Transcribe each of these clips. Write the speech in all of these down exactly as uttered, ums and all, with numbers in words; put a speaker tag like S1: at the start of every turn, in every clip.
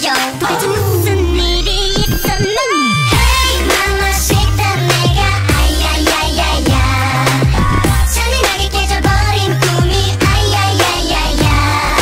S1: 요 도대체 무슨 일이 있었나. Hey Mamacita 내가 아야야야야 잔인하게 깨져버린 꿈이 아야야야야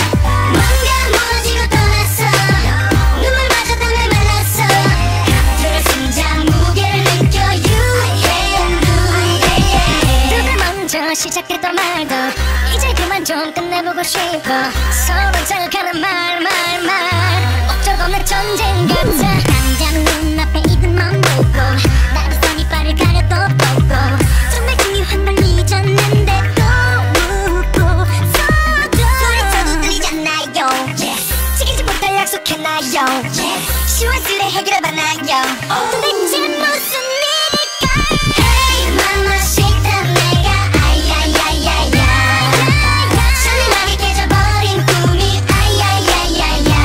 S1: 뭔가 무너지고 떠났어 눈물마저 땅을 말랐어 들어 심장 무게를 느껴 You can do it. 누가 먼저 시작했던 말도 이제 그만 좀 끝내보고 싶어. 서로 잘가는 말 말 말 목적없는 전쟁 같아. 당장 눈앞에 이것만 보고 나도 선이빨을 가려 또 보고 정말 중요한 걸 잊었는데 또 묻고 서도 소리쳐도 들리잖아요. yes. 지키지 못할 약속했나요. yes. 시원스레 해결해봤나요. oh. 도대체 무슨 일일까. Hey Mamacita 내가 아야야야야 잔인하게 깨져버린 꿈이 아야야야야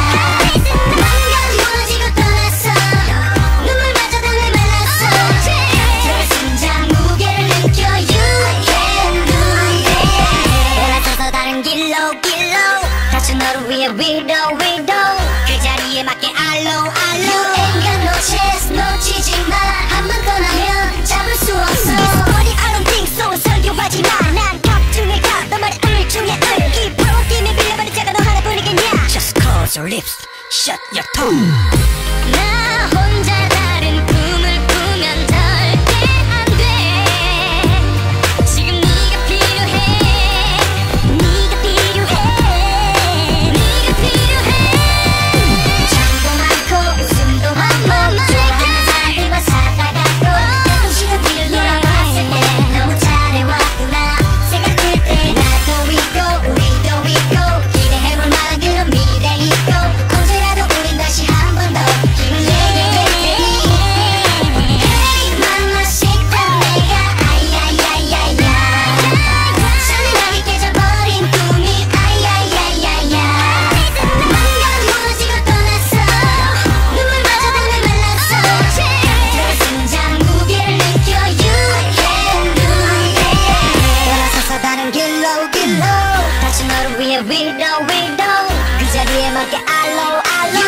S1: 뭔가 무너지고 떠났어 눈물마저 땅을 말랐어 들어 심장 무게를 느껴 You can do it. 돌아서서 다른 길로 길로 다시 너를 위해 위로 위로 그 자리에 맞게 알로 알로 You ain't got no chance 놓치지 마. 한 번 떠나면 잡을 수 없어. Body I don't think so 설교하지 마. 난 각 중에 각너 말이 을 중에 을 Kpop 팀에 빌려버린 자가 너 하나뿐이겠냐.
S2: Just close your lips, shut your tongue.
S1: 나 혼자 다른 꿈을 꾸면 절대 안 돼. 지금 네가 필요해. 네가 필요해. 네가 필요해. 잠도 많고 웃음도 많고 좋아하는 사람들과 살아가고 나도 시간 뒤를 돌아봤을 때 너무 잘해왔구나 생각할 때 나도 있고 우리도 있고 기대해볼 만한 그런 미래 있고 언제라도 우린 다시 한 번 더 힘을 내게 Hey Mamacita 내가 아야야야야 잔인하게 깨져버린 꿈이 아야야야야 뭔가 무너지고 떠났어 눈물마저 땅을 말랐어 들어 심장 무게를 느껴 You can do it. 돌아서서 다른 길로 길로 다시 너를 위해 위로 위로 그 자리에 맞게 알로 알로